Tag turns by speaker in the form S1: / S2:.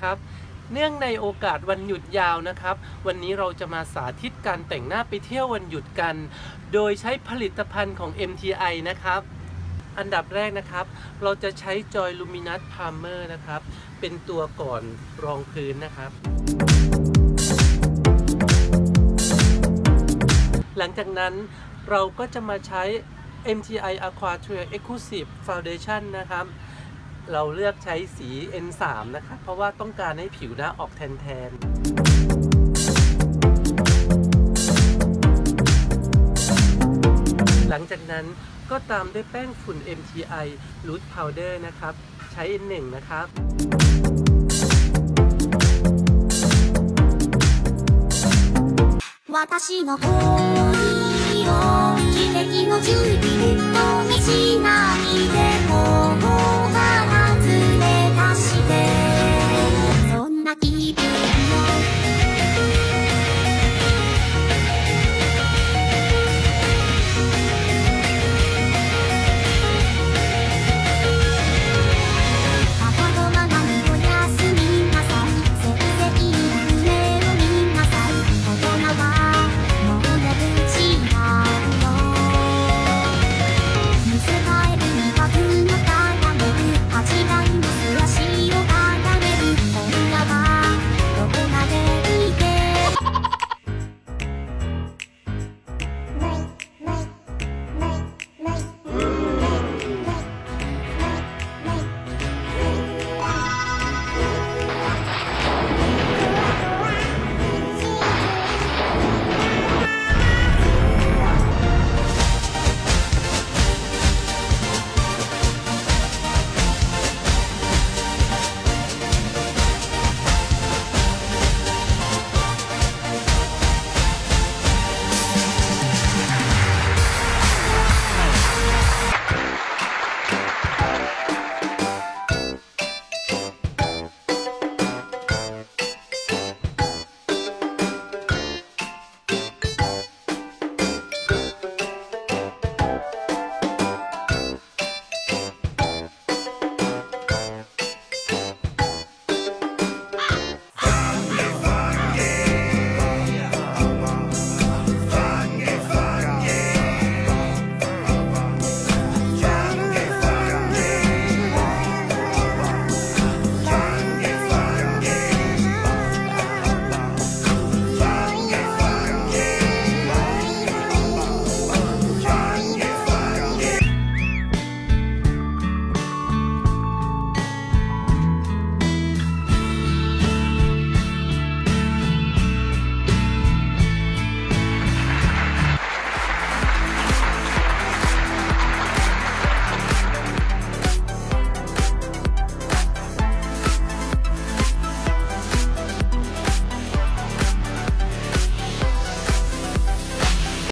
S1: นะครับเนื่องในโอกาสวันหยุดยาวนะครับวันนี้เราจะมาสาธิตการแต่งหน้าไปเที่ยววันหยุดกันโดยใช้ผลิตภัณฑ์ของ MTI นะครับอันดับแรกนะครับเราจะใช้ Joy Luminous Primer นะครับเป็นตัวก่อนรองพื้นนะครับหลังจากนั้นเราก็จะมาใช้ MTI Aqua Trail Exclusive Foundation นะครับเราเลือกใช้สี N3 นะครับเพราะว่าต้องการให้ผิวหน้าออกแทนหลังจากนั้นก็ตามด้วยแป้งฝุ่น MTI Root Powder นะครับใช้ N1 นะครับ
S2: 私の恋を奇跡の10ビルトにしない